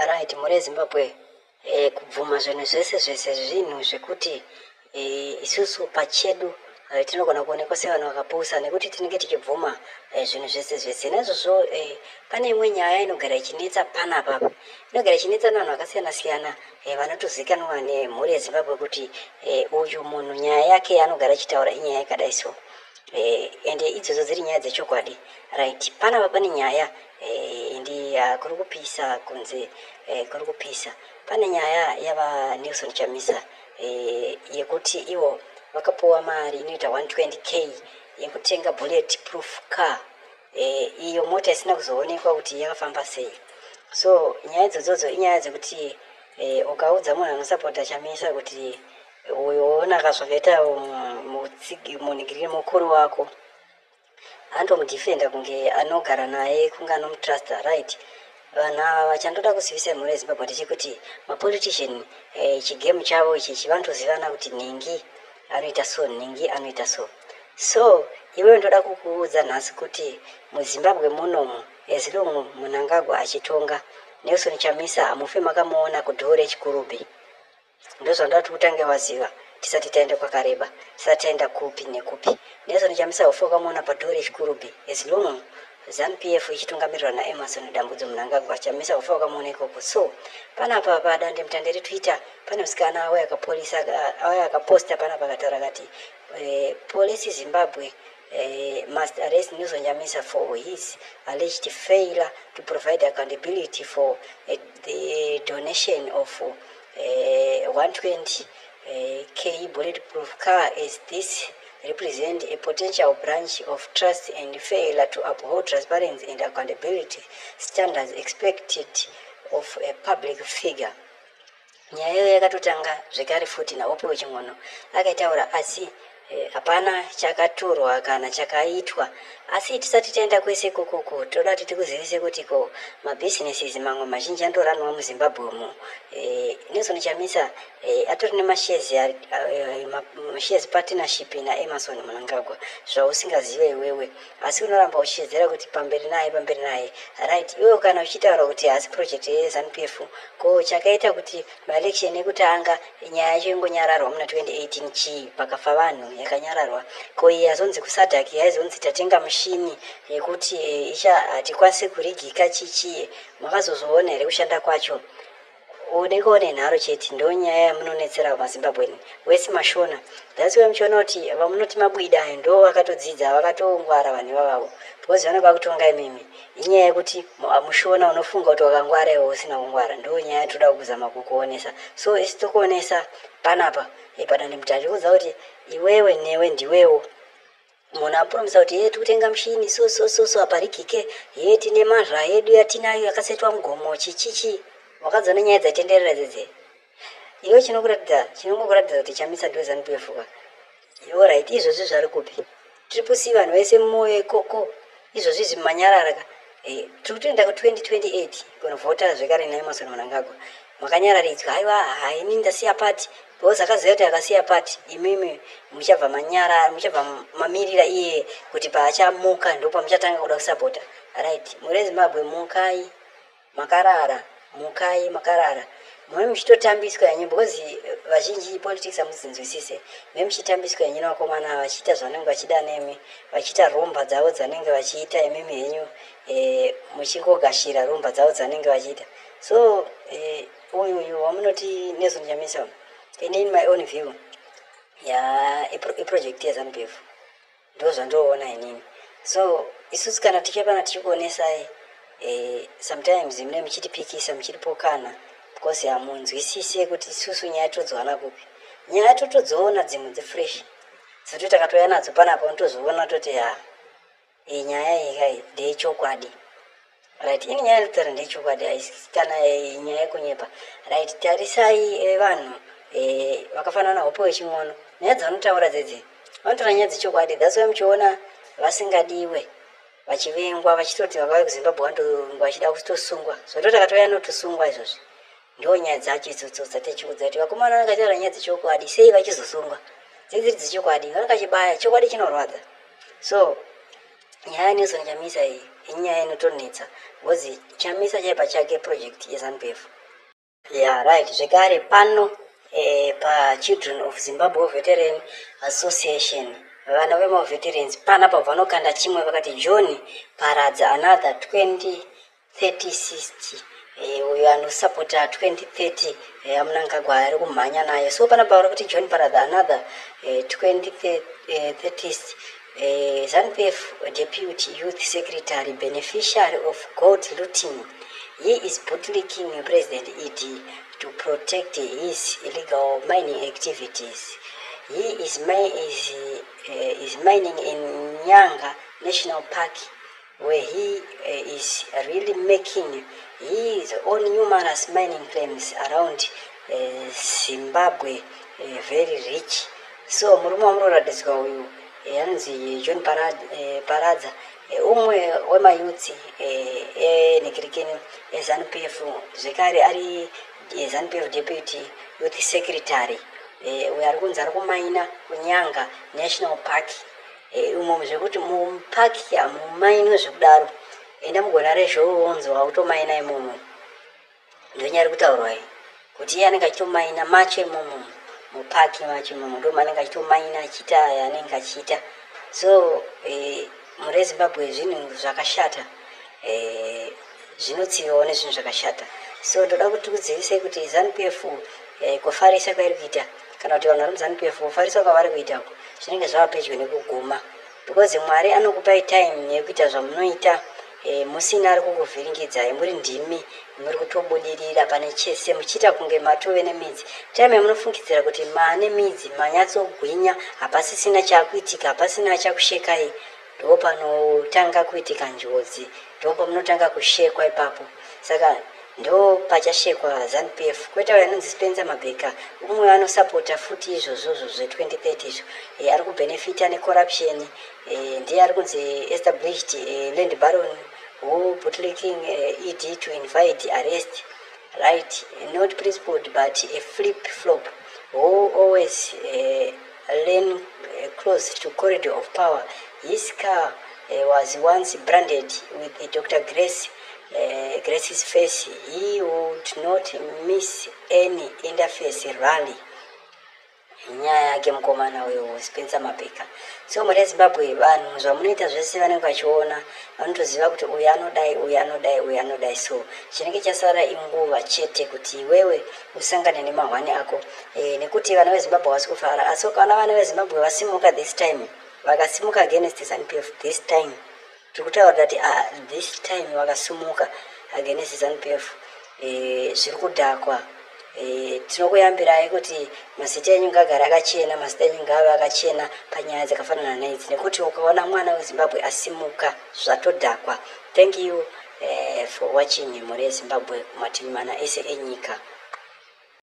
right muri Zimbabwe kubvuma zvinhu zvese zvinhu zvekuti isusu pachedu tinogona kuonekwa sevanhu vakapusa nekuti tinenge tichibvuma zvinhu zvese naizvozvo pane imwe nyaya inogara ichinetsa panapa inogara ichinetsa vanhu vakasiyana vanotozikanwa nemhuri yeZimbabwe kuti uyu munhu nyaya yake anogara achitaura inyaya yakadai so ende idzodzo dziri nyaya dzechokwadi right panapa pane nyaya ndi kuri kupisa kunze kuri kupisa pane nyaya yava Nelson Chamisa yekuti iwo vakapuwa mari inoita 120k yekutenga bullet proof car iyo mota isina kuzoonekwa kuti yakafamba sei so nyaya idzodzo inyaya dzekuti ukaudza munhu anosapota Chamisa kuti uyoona kazvakaita munigiri mukuru wako andomudefenda kunge anogara naye kunge anomutrasta right vanhu ava vachandoda kuzivisa mhuri yeZimbabwe ndechekuti mapolitician chigemu chavo ichi chivandozivana kuti ningi anoita so ningi anoita so iwe ndoda kukuudza nhasi kuti muZimbabwe munomu as long Mnangagwa achitonga Nelson Chamisa amufe makamuona kudhore chikurubi ndozvandati utange waziva tisati taenda kwakareba tisati taenda kupi nekupi Nelson Chamisa ufoka muona padhore chikurubi as long ZANU-PF ichitungamirwa naEmmerson Dambudzo Mnangagwa Chamisa ufoka muona ikoko so panapa padande mutande Twitter pane musikana auya akaposta panapa akataura kati police Zimbabwe must arrest Nelson Chamisa for his alleged failure to provide accountability for the donation of 120k bulletproof car as this represent a potential branch of trust and failure to uphold transparency and accountability standards expected of a public figure. Nyaya yakatotanga zvekare futi naopo ching'ono akaitaura asi hapana chakatorwa kana chakaitwa asi tisati taenda kwese kokoko toda kuti tikuzivise kuti ko mabusinesses mamwe mazhinji andoranwa muZimbabwe umo Nelson Chamisa atori shares partnership naEmmerson Mnangagwa zvausingazive iwewe asi unoramba uchizera kuti pamberi naye right iwe kana uchitaura kuti asi project yeZANU-PF ko chakaita kuti maelection ekutanga nyaya yacho ingonyararwa muna 2018 chi pakafa vanhu yakanyararwa ko yazonzi kusadhaki yaizonzi tatenga mushini yekuti hatikwanisi kurigika chichiye makazozoona here kushanda kwacho udekone nharo chete ndo nyaya yamunonetsera maZimbabweni wese mashona that's why muchiona kuti vamunoti mabwida ndo vakatodzidza vakatongwara vanhu vavavo because vanenge kutonga imimi inyaya yekuti mushona unofunga kuti wakangwara iwe usina kungwara ndo nyaya toda kuzama kukuonesa so isi tokuonesa panapa padande mutande kuudza kuti iwewe newe ndiwewo munhu apromisa kuti tikutenga mushini so aparikike tine mazva edu yatinayo yakasetwa mugomo chichichi wakadzana nyaya dzatenderera dzedze iwe chinongokuratidza kuti Chamisa ndo ZANU-PF right izvozvi zvari kupi tiri kusiya vanhu vese mumwoyo ikoko izvozvi zvimanyararaka tiri kutoenda ku2028 kunovhota zvekare naEmmerson Mnangagwa makanyararidzwa haiwa haini ndasiya pati because akaziva kuti akasiya pati imimi muchabva mamirira iye kuti paachamuka ndo pamuchatanga kuda kusapota right muri Zimbabwe mukai makarara mwe muchitotambiswa yenyu because vazhinji politics amuzinzwisise mwe muchitambiswa yenyu navakomana vachiita zvanenge vachida nemi vachiita romba dzavo dzanenge vachiita imimi yenyu muchingogashira romba dzavo dzanenge vachiita so uyu wamunoti Nelson Chamisa in my own view project yeZANU-PF ndo zvandoona inini so isusu kana tichapana tichikuonesai sometimes mune muchitipikisa muchitipokana because hamunzwisise kuti isusu nyaya todzwana kupi nyaya totodzoona dzimwe dzefresh zoti takatoya nadzo panapa unotozoona toti nyaya iyi ndeyechokwadi right ini nyaya yekutaura ndeyechokwadi kana nyaya yekunyepa right tarisai vanhu vakafanana nahopo weching'ono nyaya dzavanotaura dzedze vanotaura nyaya dzechokwadi that's why muchiona vasingadiwe vachivengwa vachitoti vakauya kuZimbabwe vachida kutosungwa zvototi akatoya notosungwa izvozvi ndo nyaya dzacho idzodzo dzatichiudza kuti vakomana vakataura nyaya dzechokwadi sei vachizosungwa dziri dzechokwadi vanenge vachibaya chokwadi chinorwadza so yani zonjamisa iyi inyaya inotonetsa because chamisa chaipa chake project yeZANU-PF. Yeah, right. Zvekare pano pa Children of Zimbabwe Veteran Association vana vemaveterans panapa vanokanda chimwe vakati John Paradza another 2030 uyo anosapota 2030 amunangagwa ari kumhanya naye. So panapa vari kuti John Paradza another 2030 ZANU-PF Deputy Youth Secretary beneficiary of gold looting. He is bootlicking President ED to protect his illegal mining activities. He is mining in Nyanga National Park, where he is really making his own numerous mining claims around Zimbabwe, very rich. So murume wamuroradzwa uyu yanzi John Paradza umwe wemayutsi nekirikeni eZANU-PF zvekare ari ZANU-PF Deputy Youth Secretary uyo ari kunzi ari kumaina kuNyanga National Park umo zvekuti mupaki hamumaini zvekudaro enda mugona rezvounzwa kutomaina imomo ndonyari kutaurwa kuti iye anenge achitomaina macho imomo mupaki macho imomo ndo manenge achitomaina achita anenge achiita. So muri Zimbabwe zvinhu zvakashata zvinotsivawo nezvinhu zvakashata. So ndoda kuti kudzivise kuti ZANU-PF kufarisa kwairi kuita kana kuti vanhu vari muZANU-PF kufarisa kwavari kuita zvinenge zvava pedyo nekuguma because Mwari anokupai time yekuita zvamunoita musina ari kukuvhiringidzai muri ndimi muri kutobudirira pane chese muchiita kunge matove nemidzi. Time yamunofungidzira kuti maane midzi manyatsogwinya hapasisina chakuitika hapasina chakushekai ndo panotanga kuitika njodzi ndo pamunotanga kushekwa ipapo. Saka ndo pachashekwa ZANU-PF kweta vanonzi Spencer Mabheka umwe anosapota futi izvozvo zve2030 izvo ari kubenefita necorruption ndiye ari kunzi established land baron who bootlicking ED to invite arrest, right? Not principled but a flip-flop who always lean close to corridor of power. His car was once branded with Dr. Grace's face. He would not miss any interface rally. Nyaya yake mukomana uyo Spencer Mabheka. So muri Zimbabwe vanhu zvamunoita zvese vanenge vachiona vanotoziva kuti uyu anodai uyu anodai uyu anodai. So chinenge chasara inguva chete kuti iwewe usangane nemahwani ako nekuti vana veZimbabwe vasi kufara. Asi kana vana veZimbabwe vasimuka this time vakasimuka against ZANU-PF this time tiri kutaura kuti this time vakasimuka against ZANU-PF zviri kudhakwa. Tinokuyambirai kuti mazita enyu ngagara akachena, mazita enyu ngave akachena panyaya dzakafanana naidzi nekuti ukaona mwana weZimbabwe asimuka zvatodhakwa. Thank you for watching muri Zimbabwe kumatimi mana ese enyika.